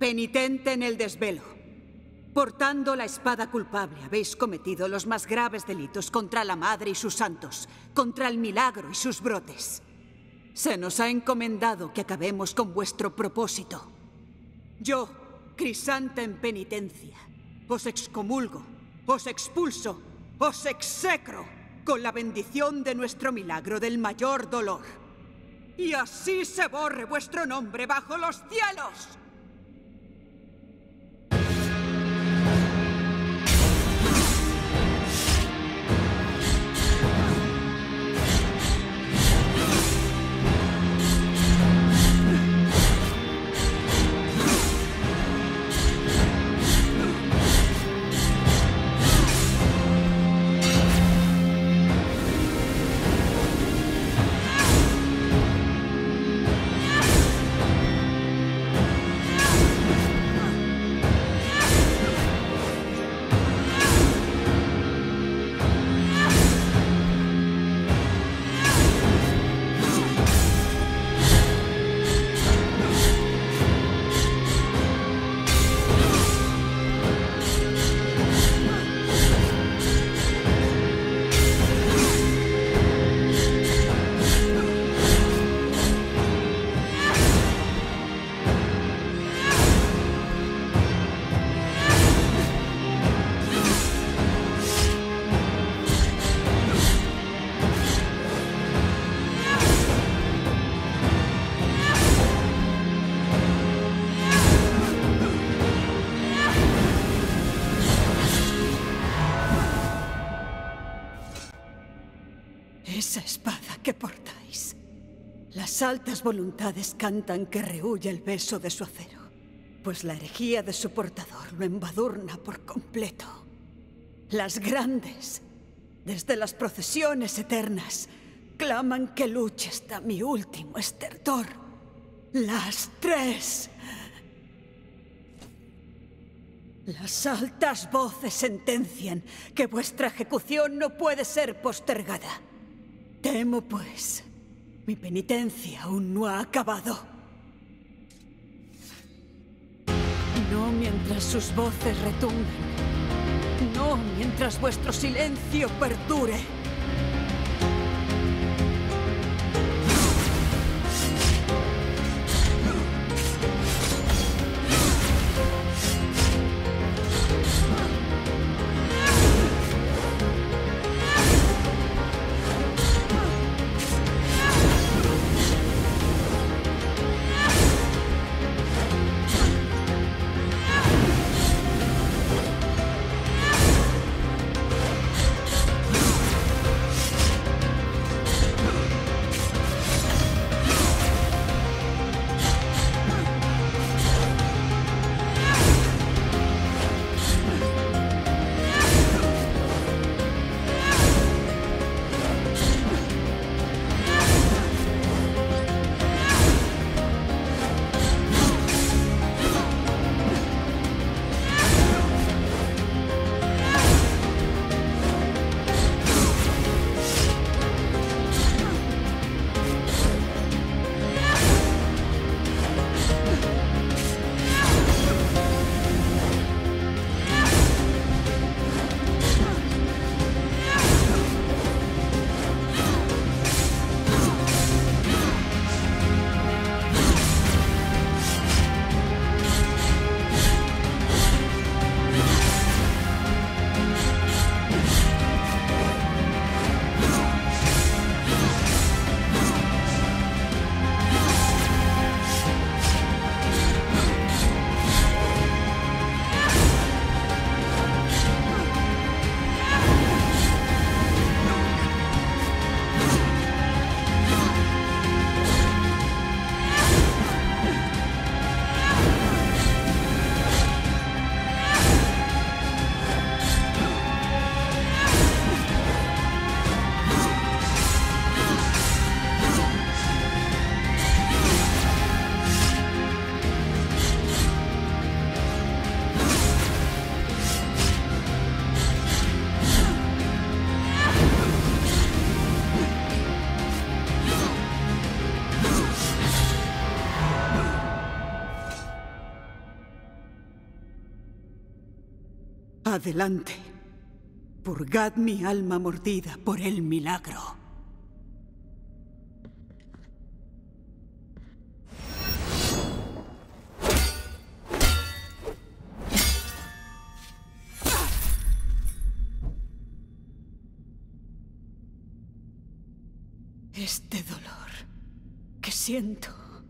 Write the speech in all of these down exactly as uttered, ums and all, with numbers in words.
Penitente en el desvelo. Portando la espada culpable, habéis cometido los más graves delitos contra la Madre y sus santos, contra el milagro y sus brotes. Se nos ha encomendado que acabemos con vuestro propósito. Yo, Crisanta en penitencia, os excomulgo, os expulso, os execro con la bendición de nuestro milagro del mayor dolor. Y así se borre vuestro nombre bajo los cielos. Esa espada que portáis. Las altas voluntades cantan que rehuye el beso de su acero, pues la herejía de su portador lo embadurna por completo. Las grandes, desde las procesiones eternas, claman que luche hasta mi último estertor. Las tres. Las altas voces sentencian que vuestra ejecución no puede ser postergada. Temo, pues, mi penitencia aún no ha acabado. No mientras sus voces retumben. No mientras vuestro silencio perdure. Adelante. Purgad mi alma mordida por el milagro. Este dolor que siento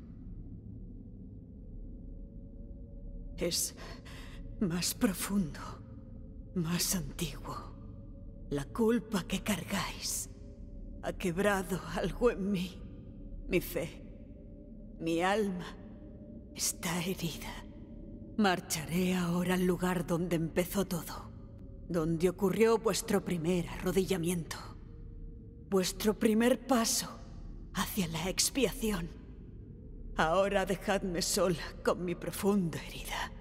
es más profundo, más antiguo. La culpa que cargáis ha quebrado algo en mí. Mi fe, mi alma está herida. Marcharé ahora al lugar donde empezó todo, donde ocurrió vuestro primer arrodillamiento. Vuestro primer paso hacia la expiación. Ahora dejadme sola con mi profunda herida.